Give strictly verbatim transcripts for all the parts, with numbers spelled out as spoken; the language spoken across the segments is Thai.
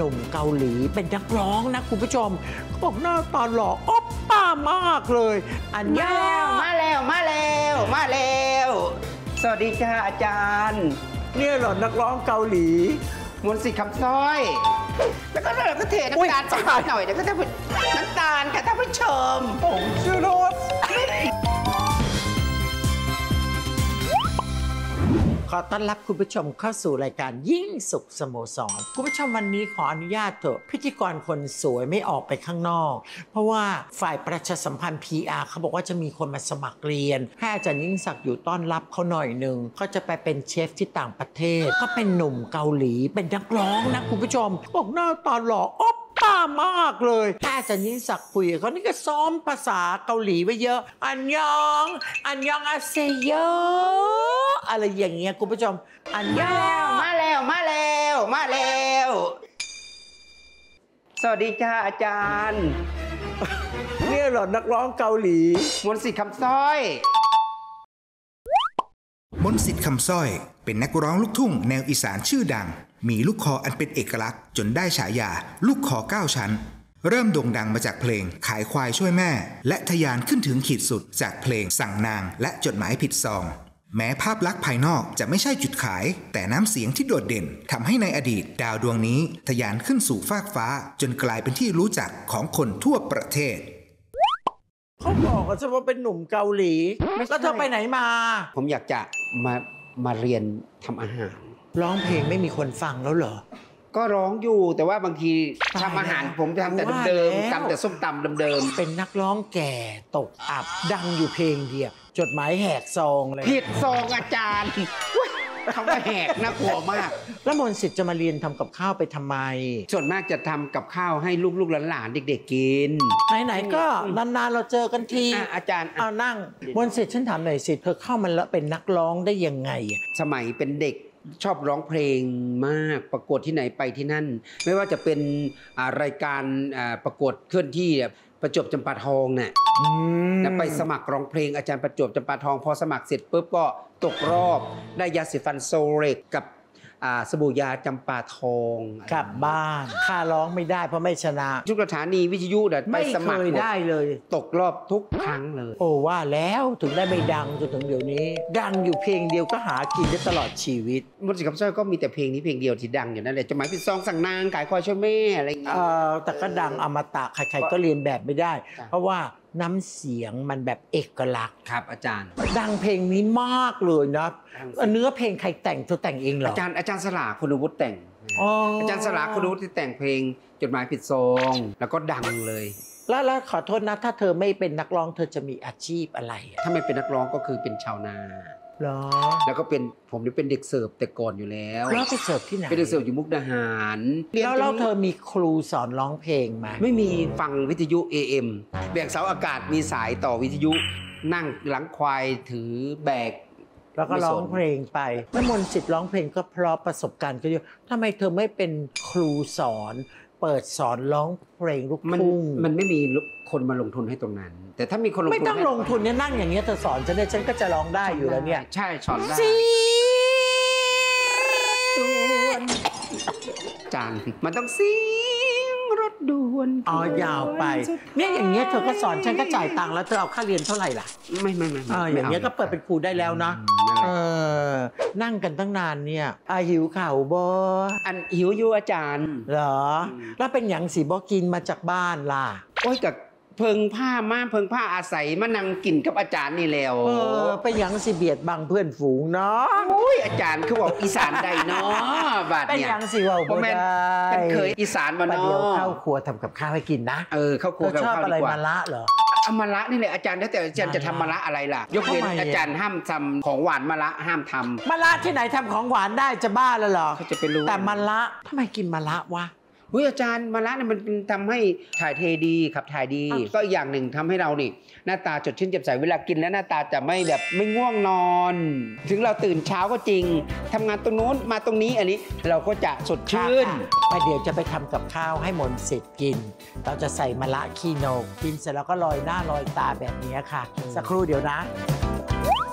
นุ่มเกาหลีเป็นนักร้องนะคุณผู้ชมเขาบอกหน้าตาหล่ออ๊อปป้ามากเลยอันยามาแล้วมาแล้วมาแล้วสวัสดีจ้าอาจารย์เนี่ยเหรอนักร้องเกาหลีมนต์สิทธิ์คำสร้อยแล้วก็เราก็เทน้ำตาลใส่หน่อยเดี๋ยวก็จะน้ำตาลค่ะท่านผู้ชมผงชูรสขอต้อนรับคุณผู้ชมเข้าสู่รายการยิ่งสุขสโมสรคุณผู้ชมวันนี้ขออนุญาตเถอะพิธีกรคนสวยไม่ออกไปข้างนอกเพราะว่าฝ่ายประชาสัมพันธ์ พี อาร์ เขาบอกว่าจะมีคนมาสมัครเรียนให้อาจารย์ยิ่งศักดิ์อยู่ต้อนรับเขาหน่อยหนึ่งเขาจะไปเป็นเชฟที่ต่างประเทศก็เป็นหนุ่มเกาหลีเป็นนักร้องนะคุณผู้ชมบอกหน้าตาหล่ออ๊อปป้ามากเลยถ้าอาจารย์ยิ่งศักดิ์คุยเขานี่ก็ซ้อมภาษาเกาหลีไว้เยอะอันยองอันยองอาเซโยอะไรอย่างเงี้ยคุณผู้ชมอันยองมาแล้วมาแล้วมาแล้วสวัสดีจ้าอาจารย์เนี่ยเหรอนักร้องเกาหลีมนต์สิทธิ์คำสร้อยมนต์สิทธิ์คำสร้อยเป็นนักร้องลูกทุ่งแนวอีสานชื่อดังมีลูกคออันเป็นเอกลักษณ์จนได้ฉายาลูกคอเก้าชั้นเริ่มโด่งดังมาจากเพลงขายควายช่วยแม่และทะยานขึ้นถึงขีดสุดจากเพลงสั่งนางและจดหมายผิดซองแม้ภาพลักษณ์ภายนอกจะไม่ใช่จุดขายแต่น้ำเสียงที่โดดเด่นทำให้ในอดีตดาวดวงนี้ทะยานขึ้นสู่ฟากฟ้าจนกลายเป็นที่รู้จักของคนทั่วประเทศเขาบอกกันว่าเป็นหนุ่มเกาหลีแล้วเธอไปไหนมาผมอยากจะมามาเรียนทำอาหารร้องเพลงไม่มีคนฟังแล้วเหรอก็ร้องอยู่แต่ว่าบางทีทำอาหารผมทำแต่เดิมๆทำแต่ส้มตำเดิมๆเป็นนักร้องแก่ตกอับดังอยู่เพลงเดียวจดหมายแหกซองเลยผิดซองอาจารย์คำว่าแหกน่ากลัวมากแล้วมนต์สิทธิ์จะมาเรียนทำกับข้าวไปทำไมส่วนมากจะทำกับข้าวให้ลูกๆหลานๆเด็กๆกินไหนๆก็นานๆเราเจอกันทีอาจารย์เอานั่งมนต์สิทธิ์ฉันถามหน่อยสิเธอเข้ามาแล้วเป็นนักร้องได้ยังไงสมัยเป็นเด็กชอบร้องเพลงมากประกวดที่ไหนไปที่นั่นไม่ว่าจะเป็นรายการประกวดเคลื่อนที่ประจวบจำปาทองเนี่ยแล้วไปสมัครร้องเพลงอาจารย์ประจวบจำปาทองพอสมัครเสร็จปุ๊บก็ตกรอบได้ยาสีฟันโซเรกกับสบู่ยาจำปาทองกลับบ้านค่าร้องไม่ได้เพราะไม่ชนะทุกสถานีวิทยุไปสมัครไม่เคยได้เลยตกรอบทุกครั้งเลยโอ้ว่าแล้วถึงได้ไม่ดังจนถึงเดี๋ยวนี้ดังอยู่เพลงเดียวก็หากินได้ตลอดชีวิตมนต์สิทธิ์คำสร้อยก็มีแต่เพลงนี้เพลงเดียวที่ดังอยู่นั่นแหละจะหมายผิดซองสั่งนางขายควายช่วยแม่อะไรอย่างเงี้ยแต่ก็ดังอมตะใครๆก็เรียนแบบไม่ได้เพราะว่าน้ำเสียงมันแบบเอกลักษณ์ครับอาจารย์ดังเพลงนี้มากเลยนะเนื้อเพลงใครแต่งเธอแต่งเองเหรออาจารย์อาจารย์สลาคุณวุฒิแต่งอาจารย์สลาคุณวุฒิที่แต่งเพลงจดหมายผิดซองแล้วก็ดังเลยแล้วแล้วขอโทษนะถ้าเธอไม่เป็นนักร้องเธอจะมีอาชีพอะไรถ้าไม่เป็นนักร้องก็คือเป็นชาวนาเหรอแล้วก็เป็นผมนี่เป็นเด็กเสิร์ฟแต่ก่อนอยู่แล้วแล้วไปเสิร์ฟที่ไหนเป็นเด็กเสิร์ฟอยู่มุกดาหารแล้วแล้วเธอมีครูสอนร้องเพลงไหมไม่มีฟังวิทยุ เอ เอ็ม แบกเสาอากาศมีสายต่อวิทยุนั่งหลังควายถือแบกแล้วก็ร้องเพลงไปแล้วมนต์สิทธิ์ร้องเพลงก็เพราะประสบการณ์ก็เยอะทำไมเธอไม่เป็นครูสอนเปิดสอนร้องเพลงลูกทุ่งมันไม่มีคนมาลงทุนให้ตรงนั้นแต่ถ้ามีคนลงทุนไม่ต้องลงทุนเนี่ยนั่งอย่างเงี้ยเธอสอนฉันเนี่ยฉันก็จะร้องได้อยู่แล้วเนี่ยใช่สอนได้จานมันต้องซิงรถด่วนอ๋อยาวไปเนี่ยอย่างเงี้ยเธอก็สอนฉันก็จ่ายตังค์แล้วเธอเอาค่าเรียนเท่าไหร่ล่ะไม่ไม่ไม่อย่างเงี้ยก็เปิดเป็นครูได้แล้วนะเออนั่งกันตั้งนานเนี่ยอาหิวข่าวบ่อันหิวอยู่อาจารย์เหรอแล้วเป็นอย่างสีบ่กินมาจากบ้านล่ะโอ้ยกับเพิงผ้ามาเพิงผ้าอาศัยมานั่งกินกับอาจารย์นี่แล้วเออไปยังสิเบียดบังเพื่อนฝูงเนาะโอ้ยอาจารย์คือบอกอีสานใดเนาะบาดเนี่ยไปยังสิว่าบ่ได้เป็นเคยอีสานมาเนาะเดี๋ยวเข้าครัวทำกับข้าวให้กินนะเออเข้าครัวกับข้าวดีกว่าชอบอะไรมะระเหรอมะระนี่แหละอาจารย์แต่อาจารย์จะทำมะระอะไรล่ะยกเว้นอาจารย์ห้ามทำของหวานมะระห้ามทำมะระที่ไหนทำของหวานได้จะบ้าแล้วเหรอเขาจะไปรู้แต่มะระทำไมกินมะระวะเฮ้ยอาจารย์มะระเนี่ยมันทำให้ถ่ายเทดีขับถ่ายดีก็อีกอย่างหนึ่งทำให้เรานี่หน้าตาสดชื่นแจ่มใสเวลากินแล้วหน้าตาจะไม่แบบไม่ง่วงนอนถึงเราตื่นเช้าก็จริงทำงานตรงโน้นมาตรงนี้อันนี้เราก็จะสดชื่นไปเดี๋ยวจะไปทำกับข้าวให้มนต์สิทธิ์กินเราจะใส่มะระคีโนกินเสร็จแล้วก็ลอยหน้าลอยตาแบบนี้ค่ะสักครู่เดี๋ยวนะ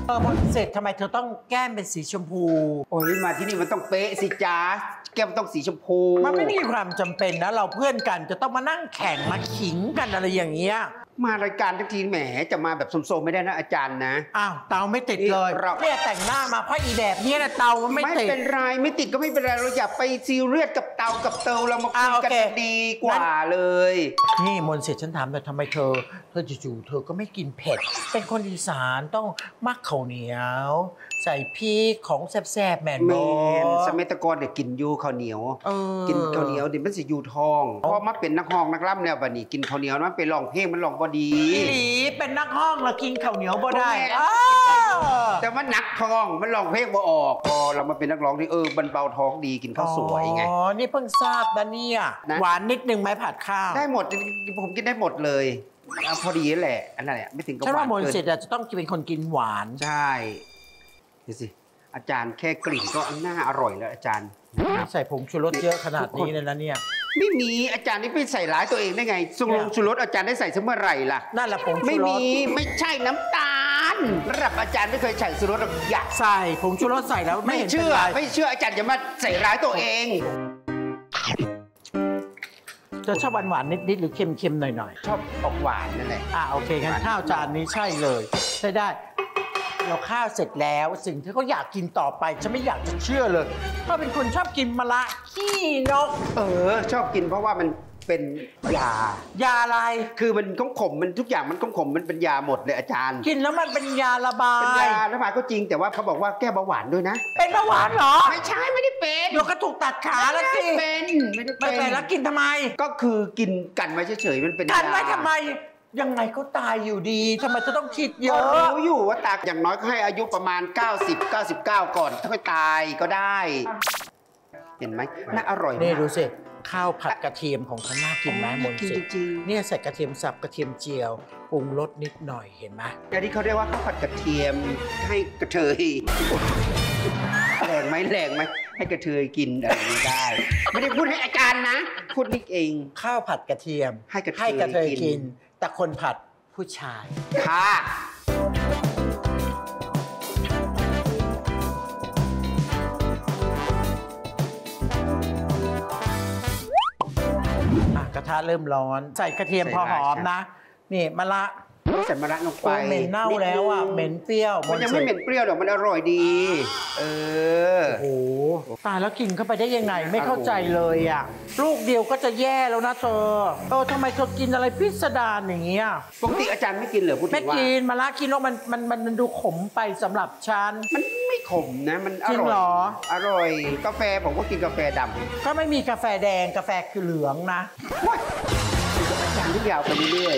เออมนต์เสร็จทำไมเธอต้องแก้มเป็นสีชมพูโอ้ยมาที่นี่มันต้องเป๊ะสิจ้าแก้มต้องสีชมพูมันไม่มีความจำเป็นนะเราเพื่อนกันจะต้องมานั่งแข่งมาขิงกันอะไรอย่างเงี้ยมารายการทุกทีแหมจะมาแบบโซมๆไม่ได้นะอาจารย์นะอ้าวเตาไม่ติดเลยเนี่ยแต่งหน้ามาเพราะอีแบบนี้นะเตามันไม่ติดไม่เป็นไรไม่ติดก็ไม่เป็นไรเราอย่าไปซีเรียสกับเตากับเตาเรามาคุยกันดีกว่าเลยนี่มนต์เสร็จฉันถามแต่ทำไมเธอเธอจู่ๆเธอก็ไม่กินเผ็ดเป็นคนอีสานต้องมักข้าวเหนียวใส่พริกของแซ่บๆแม่นบ่สมัยตะกอนเนี่ยกินยูข้าวเหนียวกินข้าวเหนียวดิมันสิยูทองพอมาเป็นนักห้องนักล่ำแล้วบัดนี้กินข้าวเหนียวมันไปร้องเพลงมันร้องบ่ดีหลีเป็นนักห้องแล้วกินข้าวเหนียวบ่ได้แต่ว่านักท้องมันร้องเพลงบ่ออกพอเรามาเป็นนักร้องที่เออมันเบาท้องดีกินข้าวสวยไงอ๋อนี่เพิ่งทราบนะเนี่ยหวานนิดนึงไหมผัดข้าวได้หมดผมกินได้หมดเลยพอดีแหละอันนั้นแหละไม่ถึงกับหวานฉันว่ามนต์เสร็จจะต้องเป็นคนกินหวานใช่ดูสิอาจารย์แค่กลิ่นก็น่าอร่อยแล้วอาจารย์ใส่ผงชูรสเยอะขนาดนี้เลยนะเนี่ยไม่มีอาจารย์นี่ไปใส่ร้ายตัวเองได้ไงสุงชูรสอาจารย์ได้ใส่เมื่อไหร่ล่ะนั่นแหละผงชูรสไม่มีไม่ใช่น้ำตาลระดับอาจารย์ไม่เคยใส่ชูรสอยากใส่ผงชูรสใส่แล้วไม่เชื่อไม่เชื่ออาจารย์อย่ามาใส่ร้ายตัวเองจะชอบหวานๆนิดๆหรือเค็มๆหน่อยๆชอบออกหวานนั่นแหละอ่าโอเคงั้นข้าวจานนี้ใช่เลยใช่ได้เราข้าวเสร็จแล้วสิ่งที่เขาอยากกินต่อไปฉันไม่อยากจะเชื่อเลยเพราะเป็นคนชอบกินมะระขี้นกเออชอบกินเพราะว่ามันเป็นยายาอะไรคือมันขมขมมันทุกอย่างมันขมขมมันเป็นยาหมดเลยอาจารย์กินแล้วมันเป็นยาระบายเป็นยาระบายก็จริงแต่ว่าเขาบอกว่าแก้เบาหวานด้วยนะเป็นเบาหวานเหรอไม่ใช่ไม่ได้เป็นเดี๋ยวก็ถูกตัดขาแล้วสิเป็นไม่ได้เป็นไม่เป็นแล้วกินทำไมก็คือกินกันไว้เฉยๆมันเป็นกันไว้ทำไมยังไงก็ตายอยู่ดีทำไมจะต้องคิดเยอะรู้อยู่ว่าตายอย่างน้อยก็ให้อายุประมาณเก้าสิบ เก้าสิบเก้าก่อนถ้าไม่ตายก็ได้เห็นไหมน่าอร่อยนี่ดูสิข้าวผัดกระเทียมของฉันน่ากินไหมมนต์เสร็จเนี่ยใส่กระเทียมสับกระเทียมเจียวปรุงรสนิดหน่อยเห็นไหมอย่างที่เขาเรียกว่าข้าวผัดกระเทียมให้กระเทยแรงไหมแรงไหมให้กระเทยกินอะไรไม่ได้ไม่ได้พูดให้อาจารย์นะพูดนิดเองข้าวผัดกระเทียมให้กระเทยกินแต่คนผัดผู้ชายค่ะกระทะเริ่มร้อนใส่กระเทียมพอหอมนะนี่มะระใส่มะระลงไปเหม็นเน่าแล้วอ่ะเหม็นเปรี้ยวมันยังไม่เหม็นเปรี้ยวหรอกมันอร่อยดีเออโอ้โหตายแล้วกินเข้าไปได้ยังไงไม่เข้าใจเลยอ่ะลูกเดียวก็จะแย่แล้วนะเธอเออทำไมเธอกินอะไรพิสดารอย่างเงี้ยปกติอาจารย์ไม่กินเหรอพูดถึงว่าไม่กินมะระกินแล้วมันมันมันดูขมไปสำหรับฉันมันไม่ขมนะมันอร่อยอร่อยกาแฟผมก็กินกาแฟดำก็ไม่มีกาแฟแดงกาแฟคือเหลืองนะอาจารย์ที่ยาวไปเรื่อย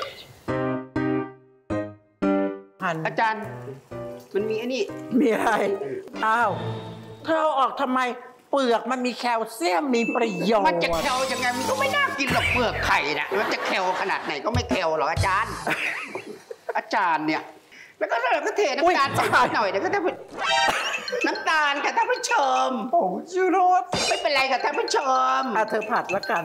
อาจารย์มันมีไอ้นี่มีอะไรอ้าวเธอเอาออกทำไมเปลือกมันมีแคลเซียมมีประโยชน์มันจะแคลยังไงมันก็ไม่น่ากินหรอกเปลือกไข่นะมันจะแคลขนาดไหนก็ไม่แคลหรอกอาจารย์อาจารย์เนี่ยแล้วก็เราก็เทน้ำตาลใส่หน่อยเดี๋ยวก็จะน้ำตาลค่ะท่านผู้ชมผงชูรสไม่เป็นไรค่ะท่านผู้ชมอ่ะเธอผัดแล้วกัน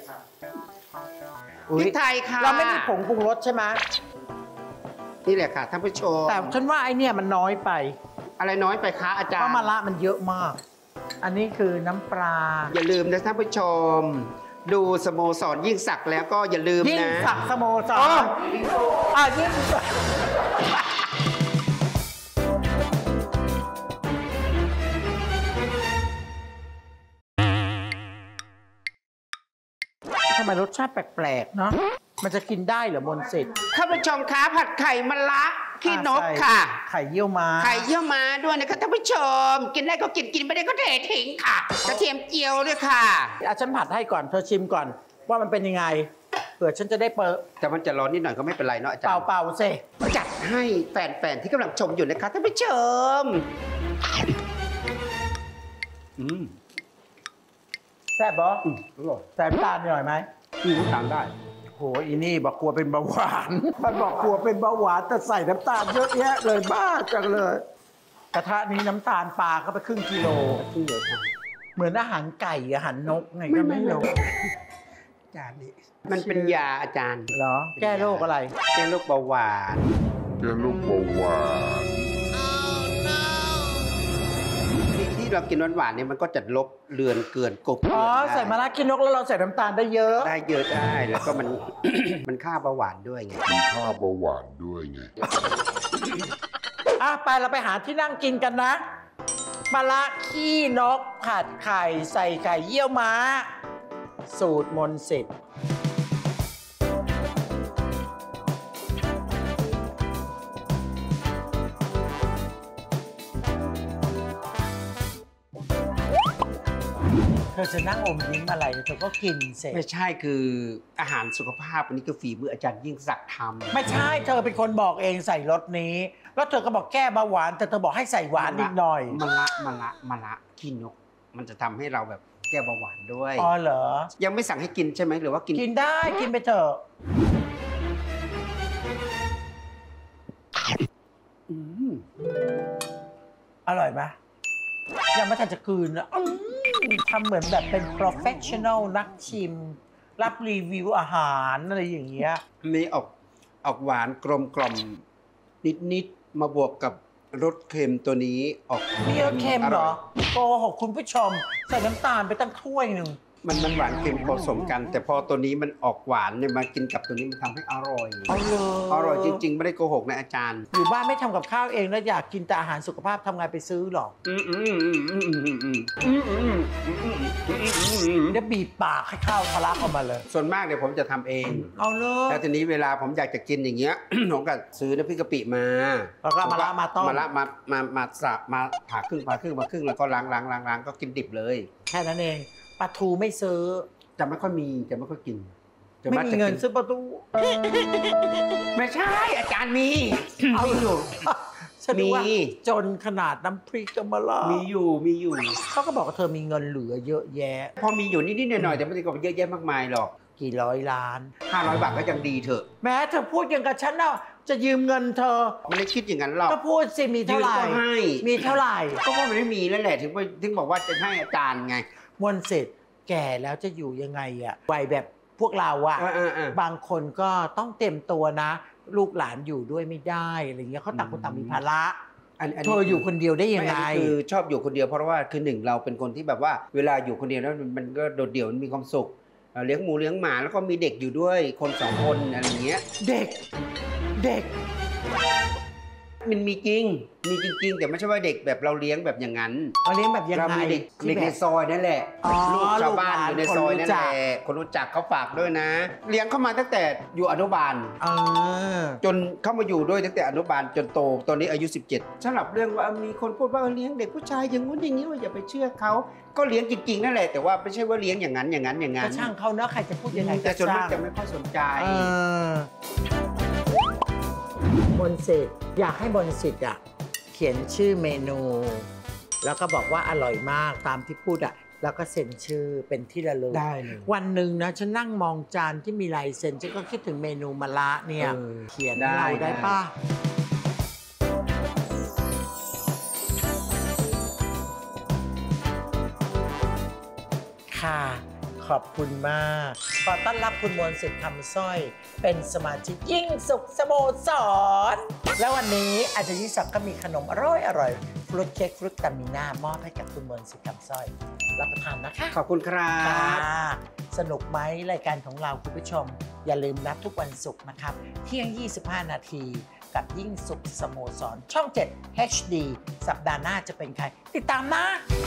พริกไทยค่ะเราไม่มีผงปรุงรสใช่ไหมนี่แหละค่ะท่านผู้ชมแต่ฉันว่าไอเนี่ยมันน้อยไปอะไรน้อยไปคะอาจารย์เพราะมะระมันเยอะมากอันนี้คือน้ำปลาอย่าลืมนะท่านผู้ชมดูสโมสรยิ่งศักดิ์แล้วก็อย่าลืมนะยิ่งศักดิ์สโมสรอ่ะยิ่งศักดิ์ทำไมรสชาติแปลกๆเนาะมันจะกินได้เหรอมนต์เสร็จข้าผู้ชมคะผัดไข่มะระขี้นกค่ะไข่เยี่ยวม้าไข่เยี่ยวม้าด้วยนะคะท่านผู้ชมกินได้ก็กินกินไม่ได้ก็เททิ้งค่ะกระเทียมเจียวด้วยค่ะอาฉันผัดให้ก่อนเธอชิมก่อนว่ามันเป็นยังไงเผื่อฉันจะได้เปิดแต่มันจะร้อนนิดหน่อยก็ไม่เป็นไรเนาะอาจารย์เปล่าๆสิจัดให้แฟนๆที่กำลังชมอยู่นะคะท่านผู้ชมอืมแซ่บบ่อืมอร่อยใส่น้ำตาลหน่อยไหมอืมน้ำตาลได้โหอีนี่บอกกลัวเป็นเบาหวานมันบอกกลัวเป็นเบาหวานแต่ใส่น้ำตาลเยอะแยะเลยบ้าจังเลยกระทะนี้น้ำตาลปลาเข้าไปครึ่งกิโลครึ่งเลยเหมือนอาหารไก่อาหารนกไงก็ไม่รู้จานนี้มันเป็นยาอาจารย์เหรอแก้โรคอะไรแก้โรคเบาหวานแก้โรคเบาหวานที่เรากินหวานๆเนี่ยมันก็จะลบเลือนเกินกบอ๋อใส่มะระขี้นกแล้วเราใส่น้ำตาลได้เยอะได้เยอะได้แล้วก็มัน มันฆ่าเบาหวานด้วยไงมันฆ่าเบาหวานด้วยไงอ่ะไปเราไปหาที่นั่งกินกันนะมะระขี้นกผัดไข่ใส่ไก่เยี่ยวม้าสูตรมนต์สิทธิ์เธอจะนั่งอมยิ้มอะไรเธอก็กินเสร็จไม่ใช่คืออาหารสุขภาพอันนี้คือฝีมืออาจารย์ยิ่งศักดิ์ทำไม่ใช่เธอเป็นคนบอกเองใส่รสนี้แล้วเธอก็บอกแก้เบาหวานแต่เธอบอกให้ใส่หวานนิดหน่อยมะละมะละมะละขี้นกมันจะทำให้เราแบบแก้เบาหวานด้วยอ๋อเหรอยังไม่สั่งให้กินใช่ไหมหรือว่ากินกินได้กินไปเถอะอร่อยไหมยังไม่ทันจะคืนนะทำเหมือนแบบเป็น professional นักชิมรับรีวิวอาหารอะไรอย่างเงี้ยนี่ออกออกหวานกลมกล่อมนิดนิดมาบวกกับรสเค็มตัวนี้ออกมีรสเค็มเหรอโกหกคุณผู้ชมใส่น้ำตาลไปตั้งถ้วยหนึ่งมันมันหวานเค็มผสมกันแต่พอตัวนี้มันออกหวานเนี่ยมากินกับตัวนี้มันทำให้อร่อยอร่อยอร่อยจริงๆไม่ได้โกหกนะอาจารย์อยู่บ้านไม่ทำกับข้าวเองแล้วอยากกินแต่อาหารสุขภาพทำไงไปซื้อหรออืมอืมอืมอืมอืมอืมอืมอืมเดี๋ยวบีบปากให้ข้าวทะลักออกมาเลยส่วนมากเนี่ยผมจะทำเองเอาเลยแล้วทีนี้เวลาผมอยากจะกินอย่างเงี้ยผมก็ซื้อน้ำพริกกะปิมาแล้วก็มะระมาต้มมะระมามามาสับมาผ่าครึ่งผ่าครึ่งมาครึ่งแล้วก็ล้างล้างล้างล้างก็กินดิบเลยแค่นั้นเองปลาทูไม่ซื้อจะไม่ค่อยมีจะไม่ค่อยกินไม่มีเงินซื้อปลาทูไม่ใช่อาจารย์มีเอาอยู่มีจนขนาดน้ำพริกกับมะระมีอยู่มีอยู่เขาก็บอกว่าเธอมีเงินเหลือเยอะแยะพอมีอยู่นิดๆหน่อยๆแต่ไม่ได้ก็เยอะแยะมากมายหรอกกี่ร้อยล้านห้าร้อยบาทก็ยังดีเถอะแม้เธอพูดอย่างกับฉันน่ะจะยืมเงินเธอไม่ได้คิดอย่างนั้นหรอกก็พูดสิมีเท่าไหร่มีเท่าไหร่ก็เพราะมันไม่มีแล้วแหละถึงถึงบอกว่าจะให้อาจารย์ไงมวลเสร็จแก่แล้วจะอยู่ยังไงอะวัยแบบพวกเราอะบางคนก็ต้องเต็มตัวนะลูกหลานอยู่ด้วยไม่ได้อะไรเงี้ยเขาต่างคนต่างมีภาระเธออยู่คนเดียวได้ยังไงคือชอบอยู่คนเดียวเพราะว่าคือหนึ่งเราเป็นคนที่แบบว่าเวลาอยู่คนเดียวแล้วมันก็โดดเดี่ยวมันมีความสุขเลี้ยงหมูเลี้ยงหมาแล้วก็มีเด็กอยู่ด้วยคนสองคนอะไรเงี้ยเด็กเด็กมันมีจริงมีจริงๆแต่ไม่ใช่ว่าเด็กแบบเราเลี้ยงแบบอย่างนั้นเราเลี้ยงแบบยังไงเด็กเด็กในซอยนั่นแหละลูกชาวบ้านอยู่ในซอยนั่นแหละคนรู้จักเขาฝากด้วยนะเลี้ยงเข้ามาตั้งแต่อยู่อนุบาลจนเข้ามาอยู่ด้วยตั้งแต่อนุบาลจนโตตอนนี้อายุสิบเจ็ดสำหรับเรื่องว่ามีคนพูดว่าเลี้ยงเด็กผู้ชายอย่างงู้นอย่างนี้ว่าอย่าไปเชื่อเขาก็เลี้ยงจริงๆนั่นแหละแต่ว่าไม่ใช่ว่าเลี้ยงอย่างนั้นอย่างนั้นอย่างนั้นก็ช่างเขาเนาะใครจะพูดยังไงแต่ส่วนมากจะไม่ค่อยสนใจมนต์สิทธิ์อยากให้มนต์สิทธิ์อ่ะเขียนชื่อเมนูแล้วก็บอกว่าอร่อยมากตามที่พูดอ่ะแล้วก็เซ็นชื่อเป็นที่ระลึกได้เลยวันหนึ่งนะฉันนั่งมองจานที่มีลายเซ็นฉันก็คิดถึงเมนูมะระเนี่ยเขียนเราได้ป่ะค่ะขอบคุณมากขอต้อนรับคุณมนต์สิทธิ์คำสร้อยเป็นสมาชิกยิ่งสุขสโมสรแล้ววันนี้อาจารย์ยิ่งศักดิ์ก็มีขนมอร่อยอร่อยฟรุตเค้กฟรุตตามิน่ามอบให้กับคุณมนต์สิทธิ์คำสร้อยรับประทานนะคะขอบคุณครับสนุกไหมรายการของเราคุณผู้ชมอย่าลืมนัดทุกวันศุกร์นะครับเที่ยงยี่สิบห้านาทีกับยิ่งสุขสโมสรช่องเจ็ด เอช ดี สัปดาห์หน้าจะเป็นใครติดตามนะ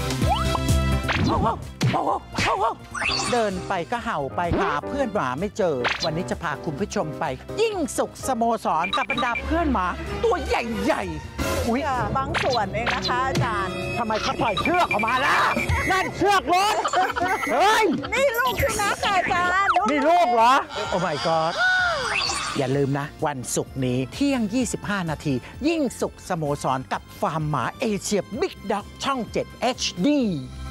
เดินไปก็เห่าไปหาเพื่อนหมาไม่เจอวันนี้จะพาคุณผู้ชมไปยิ่งสุขสโมสรกับบรรดาเพื่อนหมาตัวใหญ่ๆอุ้ยบางส่วนเองนะคะอาจารย์ทำไมเขาปล่อยเชือกออกมาล่ะนั่นเชือกรถเฮ้ยนี่ลูกคือนะอาจารย์นี่ลูกเหรอโอ้ my god อย่าลืมนะวันศุกร์นี้เที่ยงยี่สิบห้านาทียิ่งสุขสโมสรกับฟาร์มหมาเอเชียบิ๊กด็อกช่องเจ็ด เอช ดี